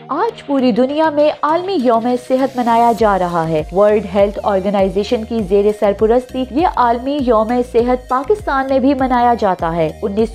آج پوری دنیا میں عالمی یوم صحت منایا جا رہا ہے۔ ورلڈ ہیلتھ آرگنائزیشن کی زیر سرپرستی یہ عالمی یوم صحت پاکستان میں بھی منایا جاتا ہے۔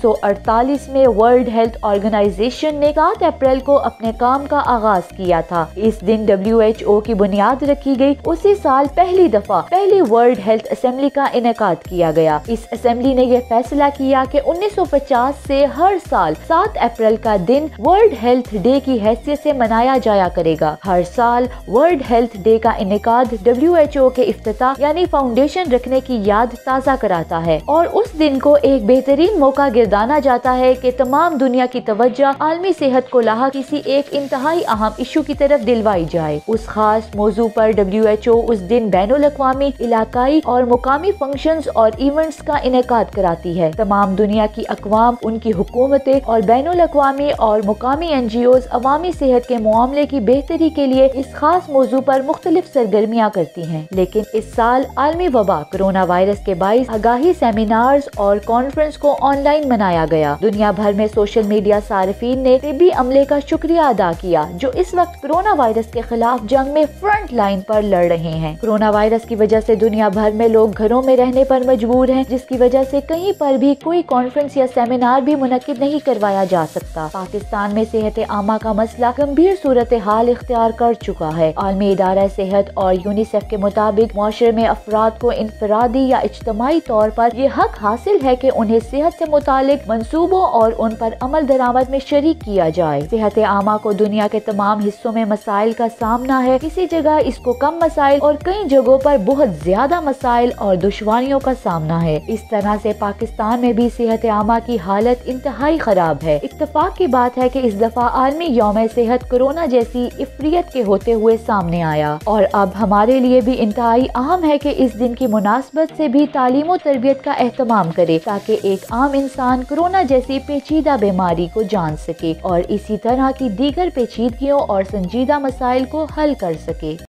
1948 میں ورلڈ ہیلتھ آرگنائزیشن نے 7 اپریل کو اپنے کام کا آغاز کیا تھا۔ اس دن WHO کی بنیاد رکھی گئی۔ اسی سال پہلی دفعہ پہلی ورلڈ ہیلتھ اسمبلی کا انعقاد کیا گیا۔ اس اسمبلی نے یہ فیصلہ کیا کہ 1950 سے ہر سال 7 اپریل کا دن ورلڈ ہیلتھ ڈے کی حیثیت سے منایا جایا کرے گا۔ ہر سال ورلڈ ہیلتھ ڈے کا انعقاد WHO کے افتتاح یعنی فاؤنڈیشن رکھنے کی یاد تازہ کراتا ہے اور اس دن کو ایک بہترین موقع گردانا جاتا ہے کہ تمام دنیا کی توجہ عالمی صحت کو لاحق کسی ایک انتہائی اہم ایشو کی طرف دلوائی جائے۔ اس خاص موضوع پر WHO اس دن بین الاقوامی، علاقائی اور مقامی فنکشنز اور ایونٹس کا انعقاد کراتی ہے۔ تمام دنیا کی اقوام، ان کی حکومتیں اور بین الاقوامی اور مقامی NGOs عوامی صحت کے معاملے کی بہتری کے لیے اس خاص موضوع پر مختلف سرگرمیاں کرتی ہیں۔ لیکن اس سال عالمی وبا کورونا وائرس کے باعث آگاہی سیمینارز اور کانفرنس کو آن لائن منایا گیا۔ دنیا بھر میں سوشل میڈیا صارفین نے طبی عملے کا شکریہ ادا کیا جو اس وقت کورونا وائرس کے خلاف جنگ میں فرنٹ لائن پر لڑ رہے ہیں۔ کورونا وائرس کی وجہ سے دنیا بھر میں لوگ گھروں میں رہنے پر مجبور ہیں، جس کی وجہ سے کہیں پر بھی کوئی کانفرنس یا سیمینار بھی منعقد نہیں کروایا جا سکتا۔ پاکستان میں صحت عامہ کا مسئلہ گمبھیر صورتحال اختیار کر چکا ہے۔ عالمی ادارہ صحت اور یونیسیف کے مطابق معاشرے میں افراد کو انفرادی یا اجتماعی طور پر یہ حق حاصل ہے کہ انہیں صحت سے متعلق منصوبوں اور ان پر عمل درآمد میں شریک کیا جائے۔ صحت عامہ کو دنیا کے تمام حصوں میں مسائل کا سامنا ہے، کسی جگہ اس کو کم مسائل اور کئی جگہوں پر بہت زیادہ مسائل اور دشواریوں کا سامنا ہے۔ اس طرح سے پاکستان میں بھی صحت عامہ کی حالت انتہائی خراب ہے۔ اتفاق کی بات ہے کہ اس دفعہ عالمی یوم صحت کورونا جیسی افریت کے ہوتے ہوئے سامنے آیا اور اب ہمارے لیے بھی انتہائی اہم ہے کہ اس دن کی مناسبت سے بھی تعلیم و تربیت کا اہتمام کرے تاکہ ایک عام انسان کورونا جیسی پیچیدہ بیماری کو جان سکے اور اسی طرح کی دیگر پیچیدگیوں اور سنجیدہ مسائل کو حل کر سکے۔